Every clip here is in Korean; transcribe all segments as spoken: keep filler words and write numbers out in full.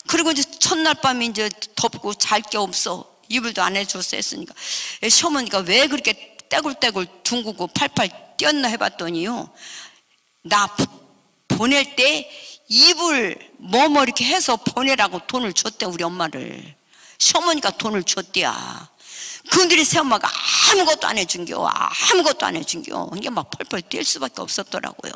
그리고 이제 첫날 밤에 이제 덥고 잘 게 없어. 이불도 안 해줬어 했으니까 시어머니가 왜 그렇게 떼굴떼굴 둥그고 팔팔 뛰었나 해봤더니요, 나 보낼 때 이불 뭐뭐 이렇게 해서 보내라고 돈을 줬대. 우리 엄마를 시어머니가 돈을 줬대야. 그들이 새엄마가 아무것도 안 해준겨. 아무것도 안 해준겨. 이게 막 펄펄 뛸 수밖에 없었더라고요.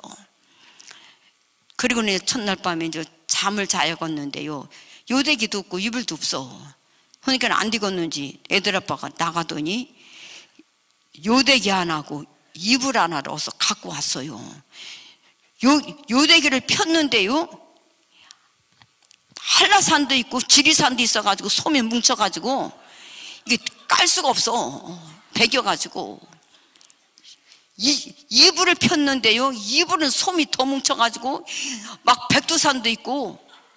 그리고는 첫날 밤에 이제 잠을 자야겠는데요, 요대기도 없고 이불도 없어. 그러니까 안 되겠는지 애들 아빠가 나가더니 요대기 하나고 이불 하나를 어서 갖고 왔어요. 요, 요대기를 폈는데요, 한라산도 있고 지리산도 있어가지고 솜이 뭉쳐가지고 이게 깔 수가 없어. 배겨가지고 이, 이불을 폈는데요, 이불은 솜이 더 뭉쳐가지고 막 백두산도 있고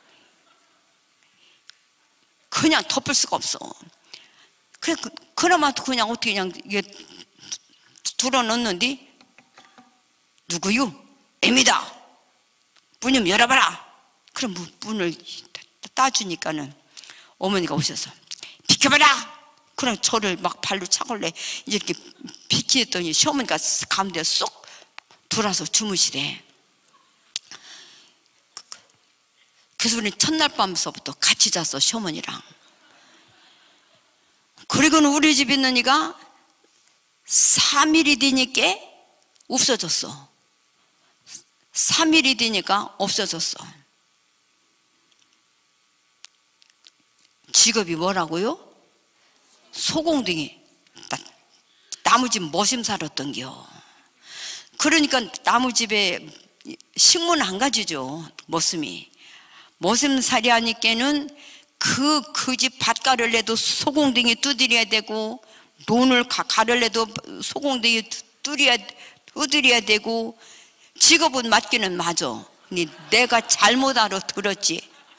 그냥 덮을 수가 없어. 그래, 그, 그나마도 그냥 어떻게 그냥 이게 들어 넣는데, 누구요? 애미다. 문 좀 열어봐라. 그럼 문을 따주니까는 어머니가 오셔서 비켜봐라. 그럼 저를 막 발로 차걸래 이렇게 비키했더니 시어머니가 가운데 쏙 들어와서 주무시래. 그래서 우리 첫날 밤서부터 같이 잤어, 시어머니랑. 그리고는 우리 집 있는 이가 삼 일이 되니까 없어졌어. 삼 일이 되니까 없어졌어. 직업이 뭐라고요? 소공둥이. 나무집 머심 살았던겨. 그러니까 나무집에 식문 안 가지죠, 머슴이. 머슴살이 하니까는 그, 그 집 밭가를 내도 소공둥이 두드려야 되고, 논을 가를 내도 소공둥이 두드려야, 두드려야 되고, 직업은 맞기는 맞아. 내가 잘못 알아들었지.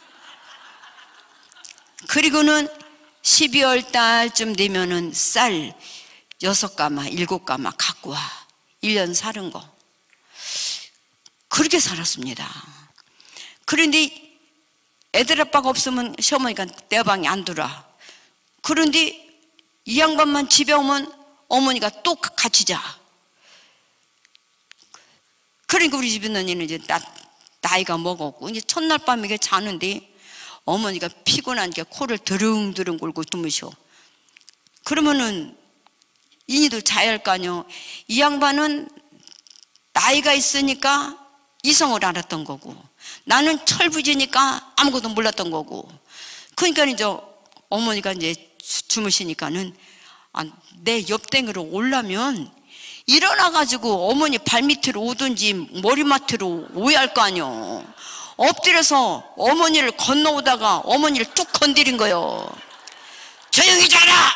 그리고는 십이월 달쯤 되면은 쌀 여섯 가마, 일곱 가마 갖고 와. 일 년 사는 거. 그렇게 살았습니다. 그런데 애들 아빠가 없으면 시어머니가 내 방에 안 들어와. 그런데 이 양반만 집에 오면 어머니가 또 같이 자. 그러니까 우리 집에 있는 이는 이제 나, 나이가 먹었고, 이제 첫날 밤에 자는데 어머니가 피곤하니까 코를 드릉드릉 골고 주무셔. 그러면은 이니도 자야 할 거 아니요. 이 양반은 나이가 있으니까 이성을 알았던 거고, 나는 철부지니까 아무것도 몰랐던 거고. 그러니까 이제 어머니가 이제 주무시니까는 아, 내 옆댕이로 오려면 일어나가지고 어머니 발밑으로 오든지 머리맡으로 오야 할 거 아니요. 엎드려서 어머니를 건너오다가 어머니를 뚝 건드린 거요. 조용히 자라!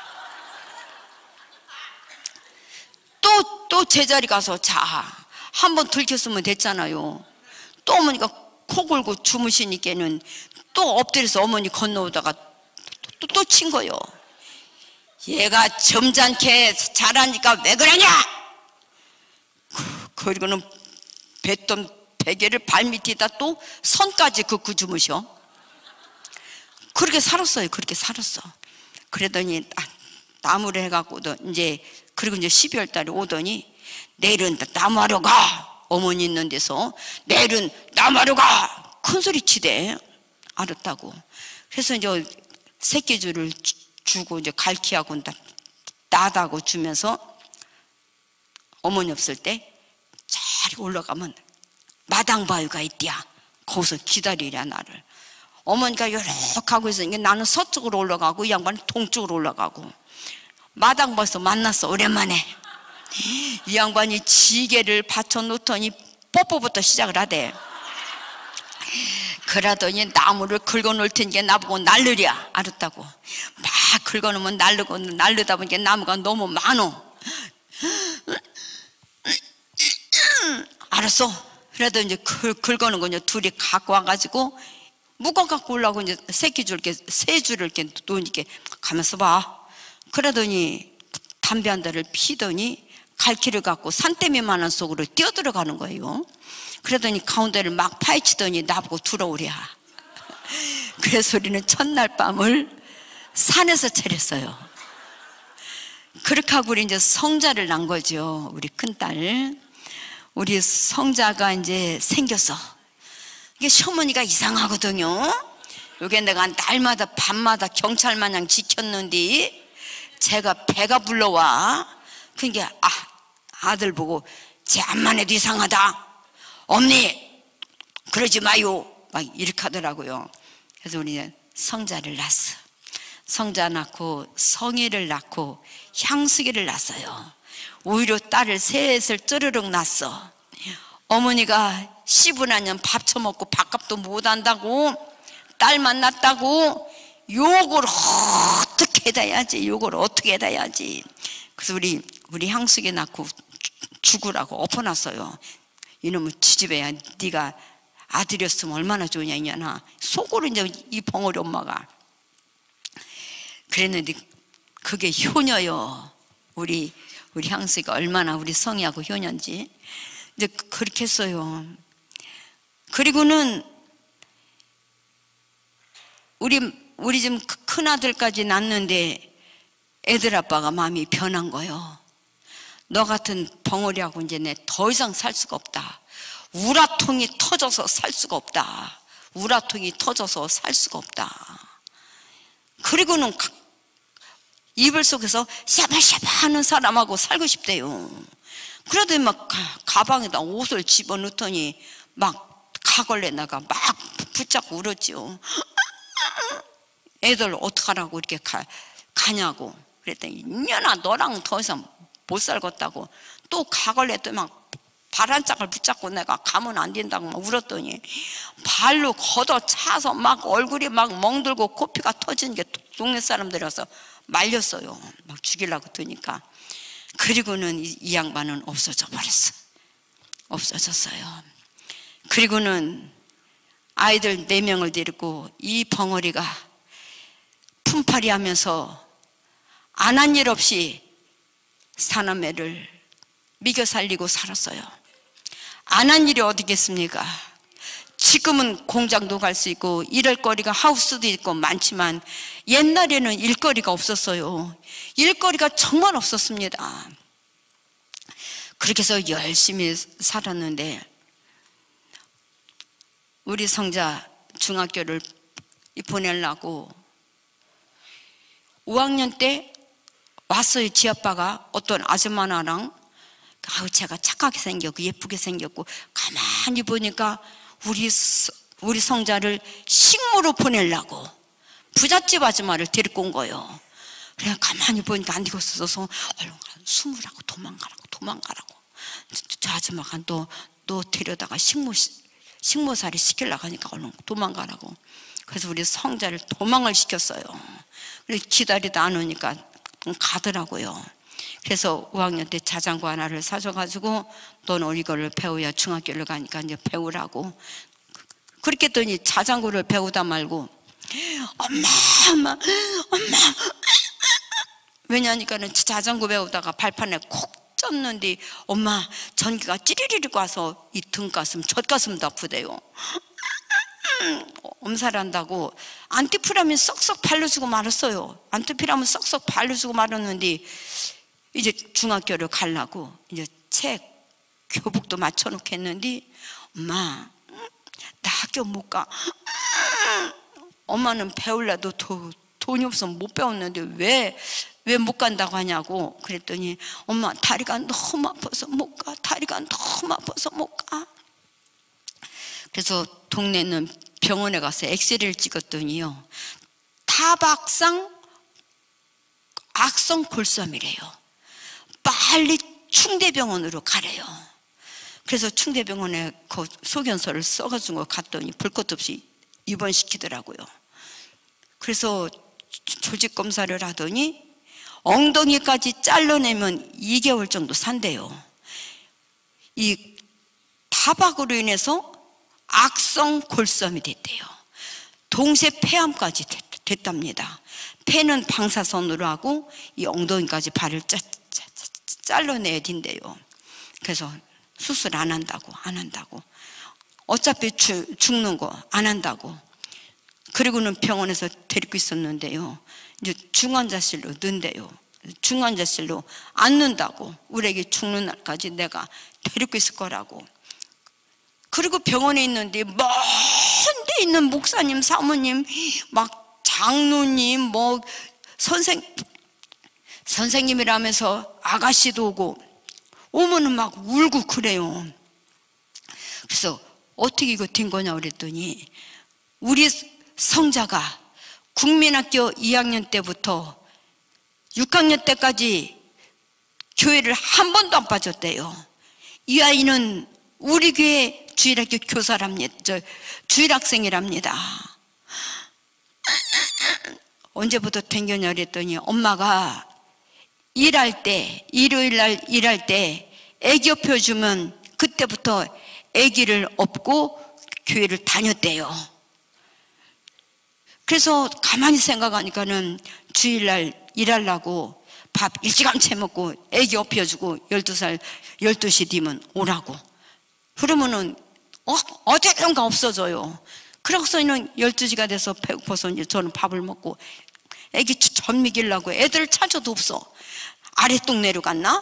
또, 또 제자리 가서 자. 한 번 들켰으면 됐잖아요. 또 어머니가 코 골고 주무시니까는 또 엎드려서 어머니 건너오다가 또, 또 친 거요. 얘가 점잖게 자라니까 왜 그러냐? 그리고는 뱉던 베개를 발밑에다 또 선까지 긋고 주무셔. 그렇게 살았어요. 그렇게 살았어. 그러더니 나무를 해갖고 이제, 그리고 이제 십이월 달에 오더니 내일은 나무하러 가. 어머니 있는 데서 내일은 나무하러 가. 큰 소리 치대. 알았다고. 그래서 이제 새끼줄을 주고 이제 갈퀴하고 나다고 주면서 어머니 없을 때 잘 올라가면 마당 바위가 있디야. 거기서 기다리랴 나를. 어머니가 요렇게 하고 있으니까 나는 서쪽으로 올라가고 이 양반은 동쪽으로 올라가고, 마당 바위에서 만났어. 오랜만에. 이 양반이 지게를 받쳐놓더니 뽀뽀부터 시작을 하대. 그러더니 나무를 긁어놓을 테니까 나보고 날르랴. 알았다고. 막 긁어놓으면 날르고 날르다 보니까 나무가 너무 많어. 알았어. 그래도 이제 긁어놓은 거 이제 둘이 갖고 와가지고 묶어 갖고 오려고 이제 새끼 줄 이렇게 세 줄을 이렇게 놓으니까 가면서 봐. 그러더니 담배 한 달을 피더니 갈퀴를 갖고 산더미만한 속으로 뛰어들어가는 거예요. 그러더니 가운데를 막 파헤치더니 나보고 들어오랴. 그래서 우리는 첫날 밤을 산에서 차렸어요. 그렇게 하고 우리 이제 성자를 낳은 거죠. 우리 큰딸. 우리 성자가 이제 생겼어. 이게 시어머니가 이상하거든요. 요게 내가 날마다 밤마다 경찰 마냥 지켰는데 제가 배가 불러와. 그러니까 아, 아들 보고 제 암만 해도 이상하다. 엄니 그러지 마요. 막 이렇게 하더라고요. 그래서 우리는 성자를 낳았어. 성자 낳고 성희를 낳고 향수기를 낳았어요. 오히려 딸을 셋을 쩌르륵 낳았어. 어머니가 씨분하년 밥 처먹고 밥값도 못한다고 딸만 낳았다고 욕을 어떻게 해야지. 욕을 어떻게 해야지. 그래서 우리 우리 향수기 낳고 죽으라고 엎어놨어요. 이놈은 지집애야. 네가 아들이었으면 얼마나 좋냐 이년아. 속으로 이제 이 벙어리 엄마가 그랬는데 그게 효녀요. 우리 우리 향수가 얼마나 우리 성희하고 효녀인지 이제 그렇게 했어요. 그리고는 우리 우리 집 큰 아들까지 낳는데 애들 아빠가 마음이 변한 거예요. 너 같은 벙어리하고 이제 내 더 이상 살 수가 없다. 우라통이 터져서 살 수가 없다. 우라통이 터져서 살 수가 없다. 그리고는 이불 속에서 샤바샤바 하는 사람하고 살고 싶대요. 그러더니 막 가방에다 옷을 집어넣더니 막 가걸레나가 막 붙잡고 울었지요. 애들 어떡하라고 이렇게 가, 가냐고. 그랬더니 이년아 너랑 더 이상 못 살겠다고. 또 가걸레 또 막 발 한 짝을 붙잡고 내가 가면 안 된다고 막 울었더니 발로 걷어 차서 막 얼굴이 막 멍들고 코피가 터지는 게 동네 사람들이 와서 말렸어요. 막 죽이려고 드니까. 그리고는 이, 이 양반은 없어져 버렸어. 없어졌어요. 그리고는 아이들 네 명을 데리고 이 벙어리가 품팔이 하면서 안 한 일 없이 사남매를 미겨 살리고 살았어요. 안 한 일이 어디겠습니까? 지금은 공장도 갈 수 있고 일할 거리가 하우스도 있고 많지만 옛날에는 일거리가 없었어요. 일거리가 정말 없었습니다. 그렇게 해서 열심히 살았는데 우리 성자 중학교를 보내려고 오 학년 때 왔어요. 지 아빠가 어떤 아줌마나랑. 아우 제가 착하게 생겼고 예쁘게 생겼고 가만히 보니까 우리 우리 성자를 식모로 보내려고 부잣집 아줌마를 데리고 온 거예요. 그래 가만히 보니까 안 되겠어서 얼른 숨으라고 도망가라고 도망가라고. 저, 저 아줌마가 너, 너 데려다가 식모 식모살이 시키려고 하니까 얼른 도망가라고. 그래서 우리 성자를 도망을 시켰어요. 그래서 기다리다 안 오니까 가더라고요. 그래서 오 학년 때 자전거 하나를 사줘가지고 너는 이거를 배워야 중학교를 가니까 이제 배우라고. 그렇게 했더니 자전거를 배우다 말고 엄마 엄마 엄마 왜냐니까는 자전거 배우다가 발판에 콕 쪘는데 엄마 전기가 찌리리리 와서 이 등가슴 젖가슴도 아프대요. 엄살한다고 안티피라민 썩썩 발라주고 말았어요. 안티피라민 썩썩 발라주고 말았는데 이제 중학교를 가려고 이제 책 교복도 맞춰놓겠는데 엄마 나 학교 못 가. 엄마는 배울래도 도, 돈이 없어서 못 배웠는데 왜 왜 못 간다고 하냐고. 그랬더니 엄마 다리가 너무 아파서 못 가. 다리가 너무 아파서 못 가. 그래서 동네 있는 병원에 가서 엑스레이를 찍었더니요 타박상 악성 골수암이래요. 빨리 충대병원으로 가래요. 그래서 충대병원에 그 소견서를 써가지고 갔더니 볼 것 없이 입원시키더라고요. 그래서 조직 검사를 하더니 엉덩이까지 잘라내면 이 개월 정도 산대요. 이 타박으로 인해서 악성 골수암이 됐대요. 동체 폐암까지 됐, 됐답니다. 폐는 방사선으로 하고 이 엉덩이까지 발을 짜, 짜, 짜, 잘라내야 된대요. 그래서 수술 안 한다고 안 한다고 어차피 주, 죽는 거 안 한다고. 그리고는 병원에서 데리고 있었는데요, 이제 중환자실로 넣는데요, 중환자실로 안 넣는다고, 우리 애기 죽는 날까지 내가 데리고 있을 거라고. 그리고 병원에 있는데 먼 데 있는 목사님, 사모님, 막 장로님, 뭐 선생 선생님이라면서 아가씨도 오고, 오면은 막 울고 그래요. 그래서 어떻게 이거 된 거냐 그랬더니, 우리 성자가 국민학교 이 학년 때부터 육 학년 때까지 교회를 한 번도 안 빠졌대요. 이 아이는 우리 교회 주일학교 교사랍니다. 저 주일학생이랍니다. 언제부터 댕겼냐 그랬더니, 엄마가 일할 때, 일요일 날 일할 때 애기업혀 주면 그때부터 애기를 업고 교회를 다녔대요. 그래서 가만히 생각하니까는 주일날 일하려고 밥 일찌감치 먹고 애기 업혀주고 열두 살 열두 시 뒤면 오라고. 그러면은 어, 어디든가 없어져요. 그러고서는 열두 시가 돼서 배고파서 이제 저는 밥을 먹고 애기 젖 먹이려고 애들 찾아도 없어. 아랫동 내려갔나?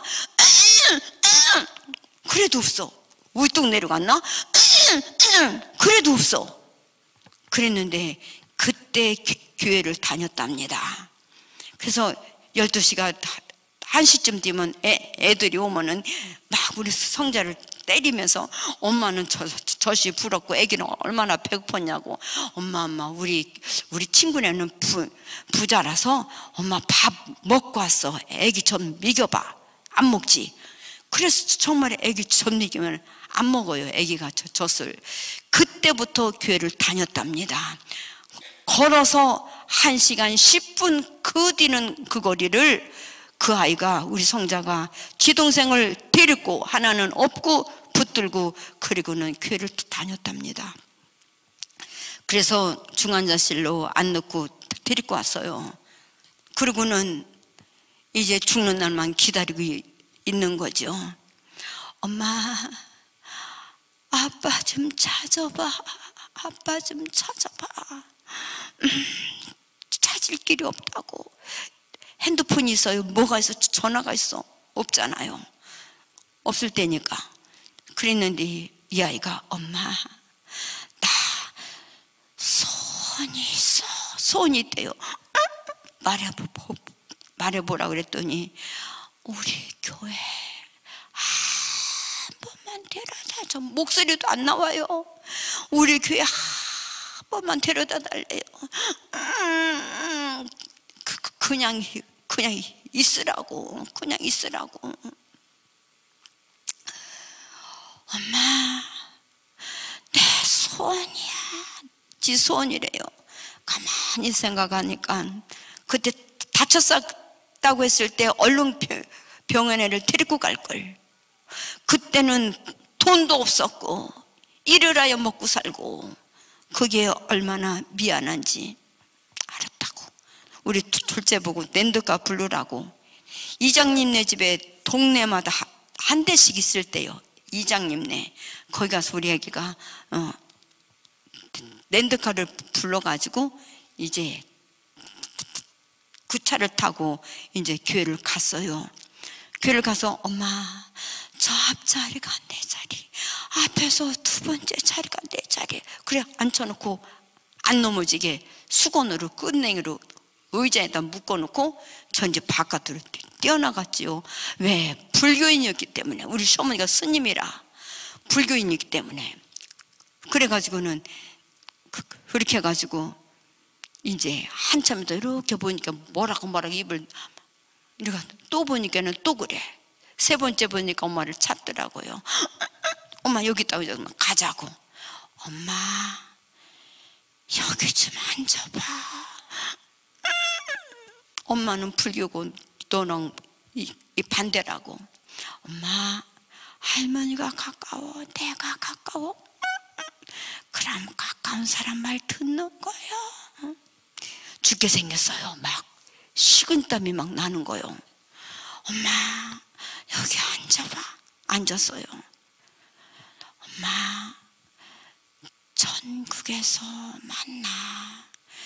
그래도 없어. 윗동 내려갔나? 그래도 없어. 그랬는데 그때 교회를 다녔답니다. 그래서 열두 시가 한 시쯤 되면 애, 애들이 오면은 막 우리 성자를 때리면서, 엄마는 저, 젖이 불었고 애기는 얼마나 배고팠냐고, 엄마 엄마 우리 우리 친구네는 부, 부자라서 엄마 밥 먹고 왔어, 애기 좀 먹여봐. 안 먹지. 그래서 정말 애기 젖 먹이면 안 먹어요, 애기가 젖을. 그때부터 교회를 다녔답니다. 걸어서 한 시간 십 분 그 뒤는 그 거리를 그 아이가, 우리 성자가 지동생을 데리고, 하나는 업고 붙들고, 그리고는 교회를 다녔답니다. 그래서 중환자실로 안 넣고 데리고 왔어요. 그리고는 이제 죽는 날만 기다리고 있는 거죠. 엄마, 아빠 좀 찾아봐. 아빠 좀 찾아봐. 음, 찾을 길이 없다고. 핸드폰이 있어요? 뭐가 있어? 전화가 있어? 없잖아요. 없을 때니까. 그랬는데 이 아이가, 엄마 나 소원이 있어. 소원이 있대요. 말해보, 말해보라 그랬더니, 우리 교회 한 번만 데려다 줘. 목소리도 안 나와요. 우리 교회 한 번만 데려다 달래요. 음, 그, 그냥 그냥 있으라고. 그냥 있으라고. 엄마, 내 소원이야. 지 소원이래요. 가만히 생각하니까, 그때 다쳤다고 했을 때 얼른 병원에를 데리고 갈 걸. 그때는 돈도 없었고 일을 하여 먹고 살고, 그게 얼마나 미안한지 알았다고. 우리 둘째 보고 랜드카 부르라고. 이장님네 집에 동네마다 한 대씩 있을 때요, 이장님네. 거기 가서 우리 애기가 어, 랜드카를 불러가지고 이제 그 차를 타고 이제 교회를 갔어요. 교회를 가서, 엄마 저 앞자리가 내 자리, 앞에서 두 번째 자리가 내 자리. 그래 앉혀놓고 안 넘어지게 수건으로, 끝냉이로 의자에다 묶어놓고 저 이제 바깥으로 뛰어나갔지요. 왜? 불교인이었기 때문에. 우리 시어머니가 스님이라 불교인이기 때문에. 그래가지고는 그렇게 해가지고 이제 한참 더 이렇게 보니까 뭐라고 뭐라고 입을 이렇게, 또 보니까는 또 그래. 세 번째 보니까 엄마를 찾더라고요. 엄마 여기 있다고. 가자고. 엄마 여기 좀 앉아봐. 엄마는 불교고 너는 이, 이 반대라고. 엄마 할머니가 가까워, 내가 가까워? 그럼 가까운 사람 말 듣는 거야. 죽게 생겼어요. 막 식은땀이 막 나는 거예요. 엄마 여기 앉아봐. 앉았어요. 엄마 전국에서 만나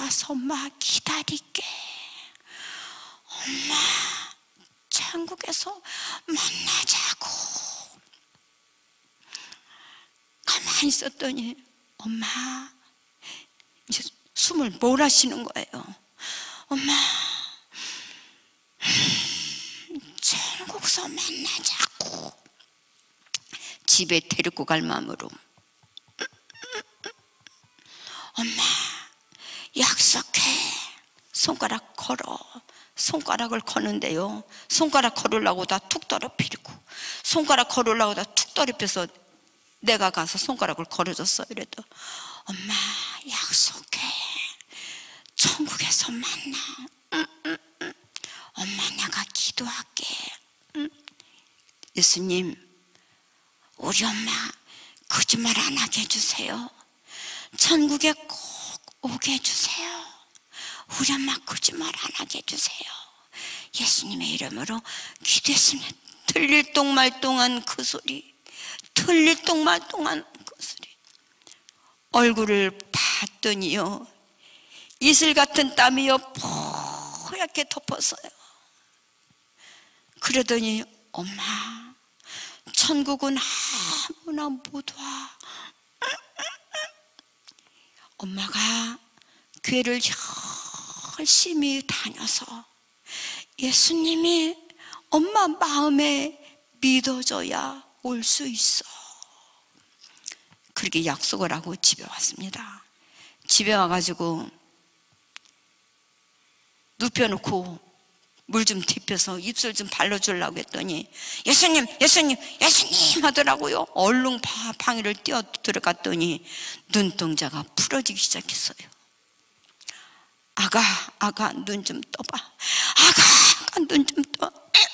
가서 엄마 기다릴게. 엄마 천국에서 만나자고. 가만히 있었더니 엄마 이제 숨을 몰아쉬는 거예요. 엄마 천국에서 만나자고. 집에 데리고 갈 마음으로 엄마 약속해. 손가락 걸어. 손가락을 거는데요, 손가락 걸으려고 다 툭 떨어뜨리고, 손가락 걸으려고 다 툭 떨어뜨려서 내가 가서 손가락을 걸어줬어요. 그래도 엄마 약속해. 천국에서 만나. 응, 응, 응. 엄마 내가 기도할게. 응. 예수님 우리 엄마 거짓말 안 하게 해주세요. 천국에 꼭 오게 해주세요. 우리 엄마 거짓말 안 하게 해주세요. 예수님의 이름으로 기도했습니다. 틀릴 똥말똥한 그 소리, 틀릴 똥말똥한 그 소리. 얼굴을 봤더니요, 이슬 같은 땀이요 뽀얗게 덮었어요. 그러더니 엄마 천국은 아무나 못 와. 엄마가 교회를 열심히 다녀서 예수님이 엄마 마음에 믿어져야 올 수 있어. 그렇게 약속을 하고 집에 왔습니다. 집에 와가지고 눕혀놓고 물 좀 데펴서 입술 좀 발라주려고 했더니 예수님 예수님 예수님 하더라고요. 얼른 방에를 뛰어 들어갔더니 눈동자가 풀어지기 시작했어요. 아가 아가 눈 좀 떠봐. 아가 아가 눈 좀 떠.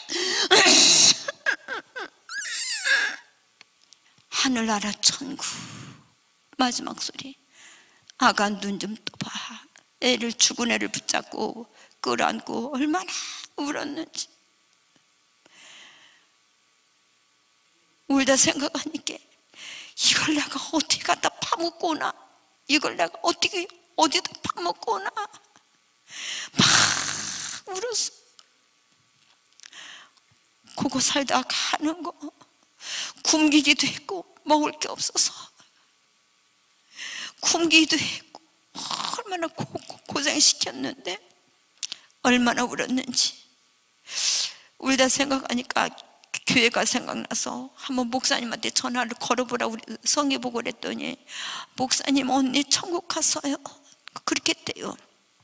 하늘나라 천국 마지막 소리. 아가 눈 좀 떠봐. 애를 죽은 애를 붙잡고 끌어안고 얼마나 울었는지. 울다 생각하니까 이걸 내가 어떻게 갖다 파먹고 오나, 이걸 내가 어떻게 어디다 파먹고 오나 막 울었어. 그거 살다 가는 거 굶기기도 했고 먹을 게 없어서 굶기기도 했고 얼마나 고, 고, 고생시켰는데 얼마나 울었는지. 울다 생각하니까 교회가 생각나서 한번 목사님한테 전화를 걸어보라 우리 성의 보고 그랬더니 목사님 언니 천국 갔어요. 그렇게 했대요.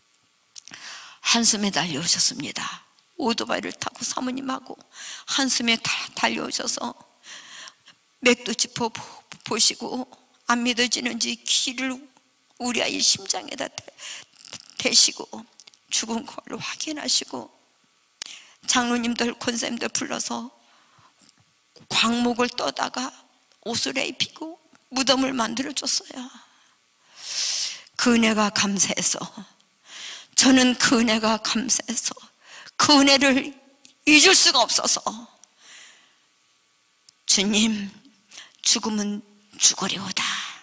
한숨에 달려오셨습니다. 오토바이를 타고 사모님하고 한숨에 다 달려오셔서 맥도 짚어 보시고 안 믿어지는지 귀를 우리 아이 심장에다 대시고 죽은 걸로 확인하시고 장로님들 권사님들 불러서 광목을 떠다가 옷을 입히고 무덤을 만들어줬어요. 그 은혜가 감사해서, 저는 그 은혜가 감사해서 그 은혜를 잊을 수가 없어서 주님 죽음은 죽으리오다.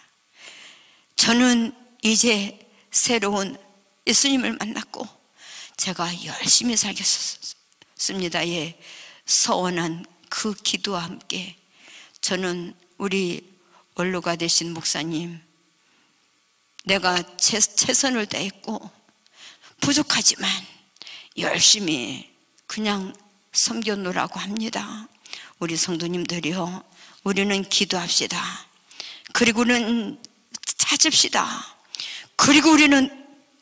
저는 이제 새로운 예수님을 만났고 제가 열심히 살겠습니다. 예, 서원한 그 기도와 함께 저는 우리 원로가 되신 목사님, 내가 최, 최선을 다했고 부족하지만 열심히 그냥 섬겨놓으라고 합니다. 우리 성도님들이요, 우리는 기도합시다. 그리고는 찾읍시다. 그리고 우리는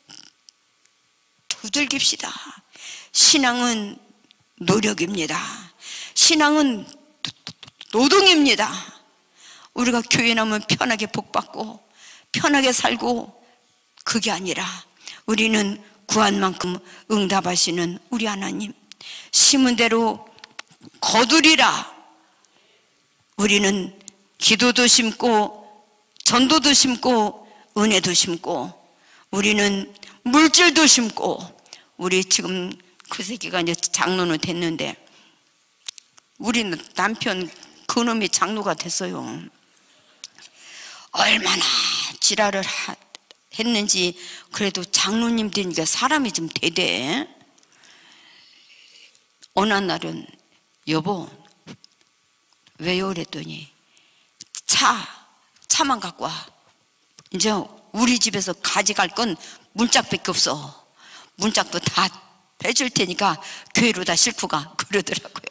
두들깁시다. 신앙은 노력입니다. 신앙은 노동입니다. 우리가 교회 나오면 편하게 복받고 편하게 살고, 그게 아니라 우리는 구한 만큼 응답하시는 우리 하나님, 심은 대로 거두리라. 우리는 기도도 심고 전도도 심고 은혜도 심고 우리는 물질도 심고. 우리 지금 그 새끼가 이제 장로는 됐는데 우리는 남편 그놈이 장로가 됐어요. 얼마나 지랄을 하, 했는지 그래도 장로님 되니까 사람이 좀 되대. 어느 날은 여보 왜요? 그랬더니 차, 차만 갖고 와. 이제 우리 집에서 가져갈 건 문짝밖에 없어. 문짝도 다 빼줄 테니까 교회로 다 싣고 가. 그러더라고요.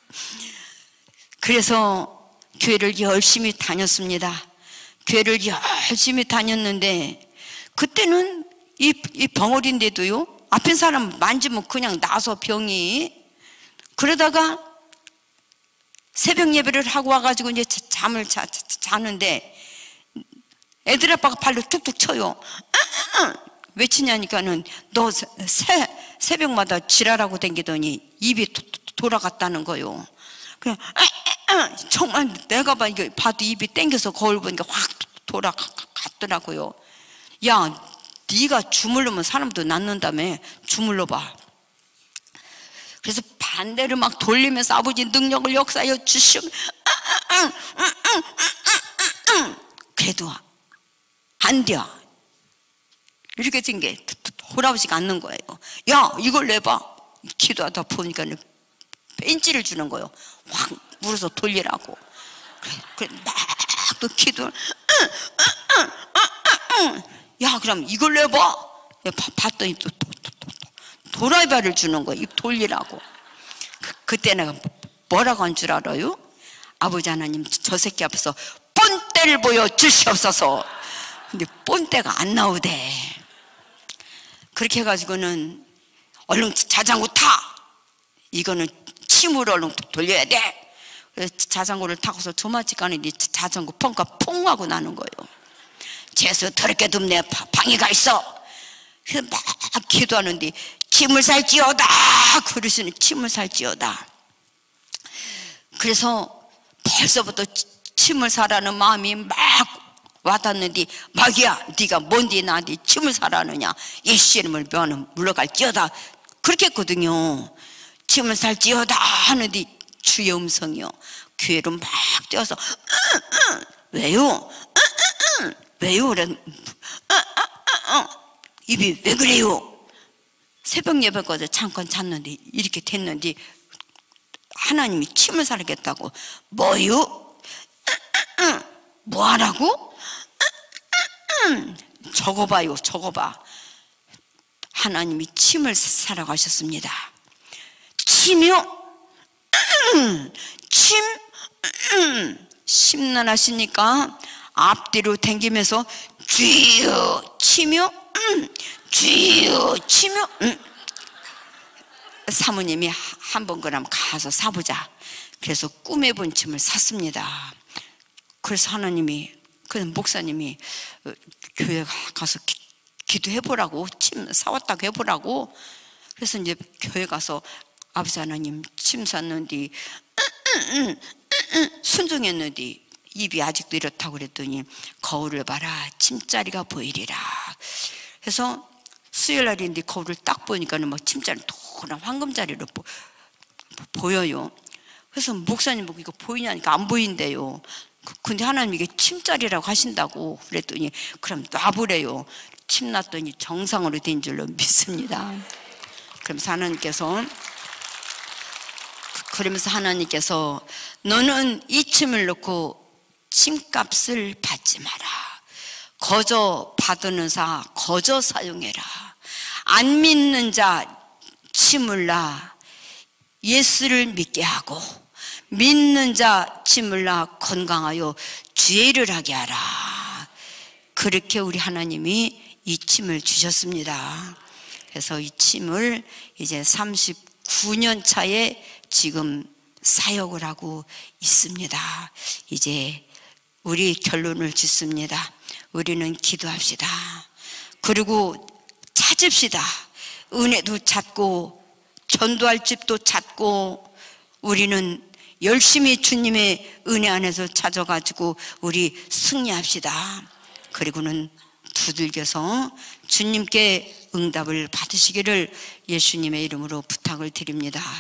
그래서 교회를 열심히 다녔습니다. 교회를 열심히 다녔는데 그때는 이, 이 벙어리인데도요 앞에 사람 만지면 그냥 나서 병이. 그러다가 새벽 예배를 하고 와가지고 이제 잠을 자, 자, 자는데 애들 아빠가 발로 툭툭 쳐요. 외치냐니까는 너 새, 새벽마다 지랄하고 댕기더니 입이 도, 돌아갔다는 거요. 그냥 정말 내가 봐 이거 봐도 입이 땡겨서 거울 보니까 확 돌아갔더라고요. 야, 네가 주물르면 사람도 낫는다며. 주물러 봐. 그래서 반대로 막 돌리면서 아버지 능력을 역사하여 주시면 그래도 안 돼. 이렇게 된 게 돌아오지가 않는 거예요. 야, 이걸 내봐. 기도하다 보니까 벤치를 주는 거예요. 확 물어서 돌리라고. 그래, 그래 막 또 기도. 야, 그럼 이걸 내봐. 봤더니 또 도라이바를 주는 거예요. 입 돌리라고. 그, 그때 내가 뭐라고 한 줄 알아요? 아버지 하나님 저 새끼 앞에서 본때를 보여 주시옵소서. 근데 본때가 안 나오대. 그렇게 해가지고는 얼른 자전거 타. 이거는 침으로 얼른 돌려야 돼. 그래서 자전거를 타고서 조마치 가는데 자전거 펑카 퐁 하고 나는 거예요. 재수 더럽게 덥네. 방에 가 있어. 그래서 막 기도하는데 침을 살지어다 그러시는 침을 살지어다. 그래서 벌써부터 침을 사라는 마음이 막 와닿는데 마귀야 네가 뭔데 나한테 침을 사라느냐. 예수 이름을 묘하는 물러갈지어다 그렇게 했거든요. 침을 살지어다 하는데 주의 음성이요. 교회로 막 뛰어서 으, 으, 왜요? 으, 으, 으, 왜요? 그래. 으, 으, 으, 으. 입이 왜 그래요? 새벽 예배까지 잠깐 잤는데 이렇게 됐는데 하나님이 침을 살겠다고. 뭐요? 뭐하라고? 적어봐요. 적어봐. 하나님이 침을 사라고 하셨습니다. 침이요? 침? 심란하시니까 앞뒤로 당기면서 쥐요 침이요? 쥐요 치며 음. 사모님이 한 번 그럼 가서 사보자. 그래서 꿈에 본 침을 샀습니다. 그래서 하나님이 그래서 목사님이 교회 가서 기, 기도해보라고 침 사왔다고 해보라고. 그래서 이제 교회 가서 아버지 하나님 침 샀는데 순종했는데 입이 아직도 이렇다고 그랬더니 거울을 봐라 침자리가 보이리라. 그래서 수요일 날인데 거울을 딱 보니까는 막 침자리 노란 황금자리로 보, 보여요. 그래서 목사님 보고 이거 보이냐니까 안 보인대요. 근데 하나님 이게 침자리라고 하신다고 그랬더니 그럼 놔보래요. 침 났더니 정상으로 된 줄로 믿습니다. 그러면서 하나님께서 그러면서 하나님께서 너는 이 침을 놓고 침값을 받지 마라. 거저 받는 자 거저 사용해라. 안 믿는 자 침을 놔 예수를 믿게 하고 믿는 자 침을 놔 건강하여 주의를 하게 하라. 그렇게 우리 하나님이 이 침을 주셨습니다. 그래서 이 침을 이제 삼십구 년 차에 지금 사역을 하고 있습니다. 이제 우리 결론을 짓습니다. 우리는 기도합시다. 그리고 찾읍시다. 은혜도 찾고 전도할 집도 찾고 우리는 열심히 주님의 은혜 안에서 찾아가지고 우리 승리합시다. 그리고는 두들겨서 주님께 응답을 받으시기를 예수님의 이름으로 부탁을 드립니다.